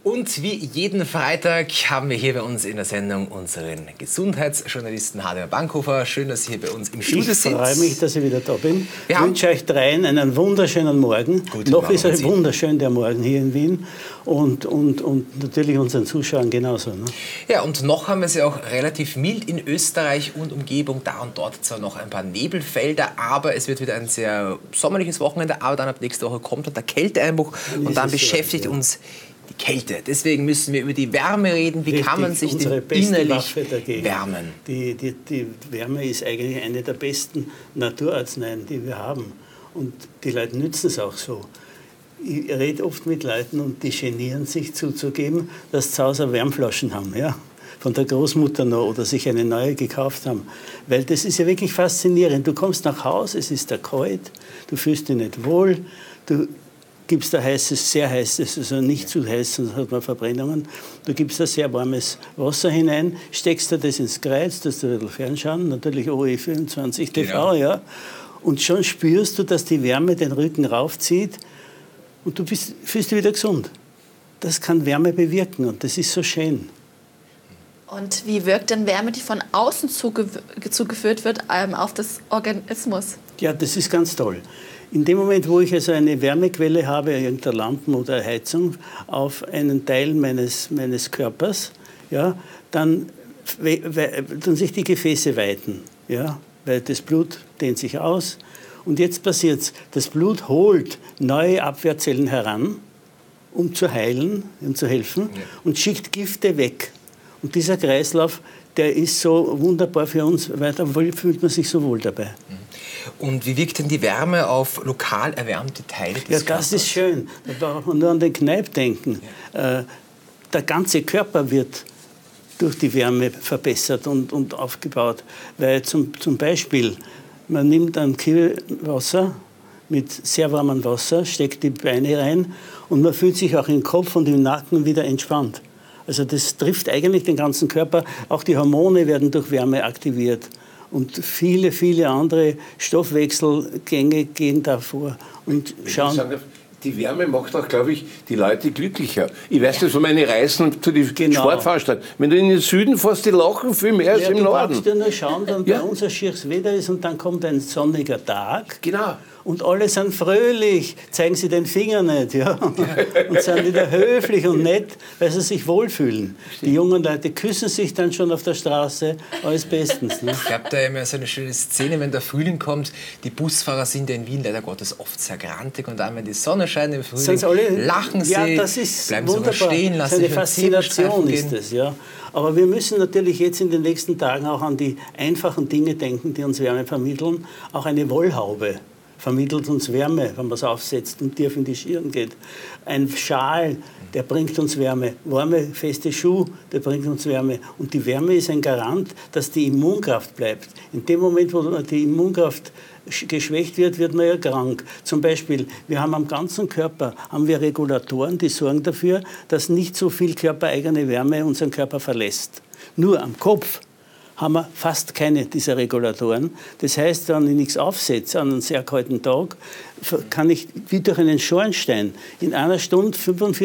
Und wie jeden Freitag haben wir hier bei uns in der Sendung unseren Gesundheitsjournalisten Hademir Bankhofer. Schön, dass Sie hier bei uns im Studio sind. Ich freue mich, dass ich wieder da bin. Ich wünsche euch dreien einen wunderschönen Morgen. Noch ist es wunderschön, der Morgen hier in Wien. Und natürlich unseren Zuschauern genauso. Ne? Ja, und noch haben wir es ja auch relativ mild in Österreich und Umgebung. Da und dort zwar noch ein paar Nebelfelder, aber es wird wieder ein sehr sommerliches Wochenende. Aber dann ab nächste Woche kommt der Kälteeinbruch und dann beschäftigt uns die Kälte. Deswegen müssen wir über die Wärme reden. Wie kann man sich denn innerlich wärmen? Die Wärme ist eigentlich eine der besten Naturarzneien, die wir haben. Und die Leute nützen es auch so. Ich rede oft mit Leuten und die genieren sich zuzugeben, dass sie zu Hause Wärmflaschen haben. Ja? Von der Großmutter noch oder sich eine neue gekauft haben. Weil das ist ja wirklich faszinierend. Du kommst nach Hause, es ist da kalt, du fühlst dich nicht wohl, du gibst da heißes, sehr heißes, also nicht zu heiß, sonst hat man Verbrennungen. Du gibst da sehr warmes Wasser hinein, steckst da das ins Kreuz, dass du ein bisschen fernschauen, natürlich OE24 TV, ja. Und schon spürst du, dass die Wärme den Rücken raufzieht und du fühlst dich wieder gesund. Das kann Wärme bewirken und das ist so schön. Und wie wirkt denn Wärme, die von außen zugeführt wird, auf das Organismus? Ja, das ist ganz toll. In dem Moment, wo ich also eine Wärmequelle habe, irgendeine Lampen oder Heizung, auf einen Teil meines Körpers, ja, dann tun sich die Gefäße weiten, ja, weil das Blut dehnt sich aus. Und jetzt passiert es, das Blut holt neue Abwehrzellen heran, um zu heilen, um zu helfen, und schickt Gifte weg. Und dieser Kreislauf, der ist so wunderbar für uns, weil da fühlt man sich so wohl dabei. Und wie wirkt denn die Wärme auf lokal erwärmte Teile des Körpers? Ja, das ist schön. Da braucht man nur an den Kneipp denken. Ja. Der ganze Körper wird durch die Wärme verbessert und aufgebaut. Weil zum Beispiel, man nimmt ein Kilo Wasser mit sehr warmem Wasser, steckt die Beine rein und man fühlt sich auch im Kopf und im Nacken wieder entspannt. Also das trifft eigentlich den ganzen Körper. Auch die Hormone werden durch Wärme aktiviert. Und viele, viele andere Stoffwechselgänge gehen davor und schauen. Die Wärme macht auch, glaube ich, die Leute glücklicher. Ich weiß das von meinen Reisen zu den Sportveranstaltungen. Wenn du in den Süden fährst, die lachen viel mehr als im Norden. Du brauchst ja nur schauen, wenn bei uns ein schieres Wetter ist und dann kommt ein sonniger Tag. Genau. Und alle sind fröhlich, zeigen sie den Finger nicht, ja, und sind wieder höflich und nett, weil sie sich wohlfühlen. Die jungen Leute küssen sich dann schon auf der Straße, alles bestens. Ne? Ich habe da immer so eine schöne Szene, wenn der Frühling kommt. Die Busfahrer sind ja in Wien leider Gottes oft sehr grantig und dann, wenn die Sonne scheint im Frühling, lachen sie, das ist bleiben wunderbar. sogar stehen, lassen sich eine Faszination ist das, ja. Aber wir müssen natürlich jetzt in den nächsten Tagen auch an die einfachen Dinge denken, die uns Wärme vermitteln. Auch eine Wollhaube vermittelt uns Wärme, wenn man es aufsetzt und tief in die Stirn geht. Ein Schal, der bringt uns Wärme. Warme, feste Schuhe, der bringt uns Wärme. Und die Wärme ist ein Garant, dass die Immunkraft bleibt. In dem Moment, wo die Immunkraft geschwächt wird, wird man ja krank. Zum Beispiel, wir haben am ganzen Körper Regulatoren, die sorgen dafür, dass nicht so viel körpereigene Wärme unseren Körper verlässt. Nur am Kopf haben wir fast keine dieser Regulatoren. Das heißt, wenn ich nichts aufsetze an einem sehr kalten Tag, kann ich wie durch einen Schornstein in einer Stunde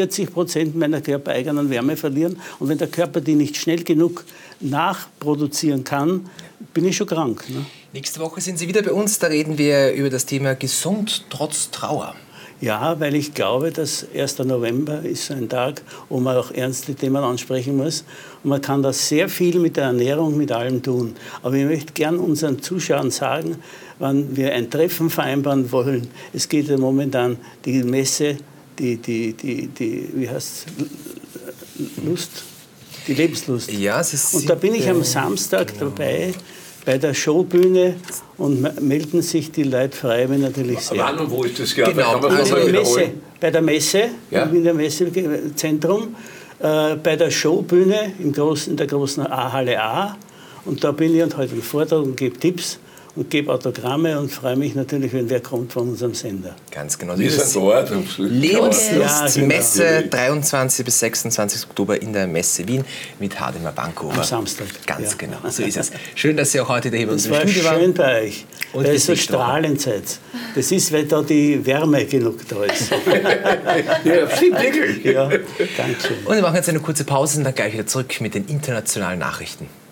45% meiner körpereigenen Wärme verlieren. Und wenn der Körper die nicht schnell genug nachproduzieren kann, bin ich schon krank. Ne? Nächste Woche sind Sie wieder bei uns. Da reden wir über das Thema Gesund trotz Trauer. Ja, weil ich glaube, dass 1. November ist so ein Tag, wo man auch ernste Themen ansprechen muss. Und man kann da sehr viel mit der Ernährung, mit allem tun. Aber ich möchte gern unseren Zuschauern sagen, wenn wir ein Treffen vereinbaren wollen, es geht ja momentan die Messe, wie heißt Lust? Die Lebenslust. Ja, und da bin ich am Samstag dabei, bei der Showbühne, und melden sich die Leute freiwillig natürlich sehr. Wann und wo ist das gerade? Genau. Bei der Messe, in der Messezentrum, bei der Showbühne in der großen A-Halle A. Und da bin ich und halte einen Vortrag und gebe Tipps. und gebe Autogramme und freue mich natürlich, wenn wer kommt von unserem Sender. Ganz genau. Wir sind dort. Lebenslustmesse, 23. bis 26. Oktober in der Messe Wien mit Hadimir Bankover. Am Samstag. Ganz genau, so ist es. Schön, dass Sie auch heute hier bei uns im Studio waren. Das war schön bei euch. Und es ist so strahlend seid. Das ist, weil da die Wärme genug da ist. Ja, stimmt wirklich. Ja, danke schön. Und wir machen jetzt eine kurze Pause und dann gleich wieder zurück mit den internationalen Nachrichten.